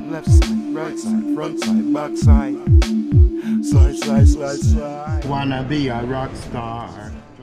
left side, right side, front side, back side. Slide, slide, slide, slide. Wanna be a rock star.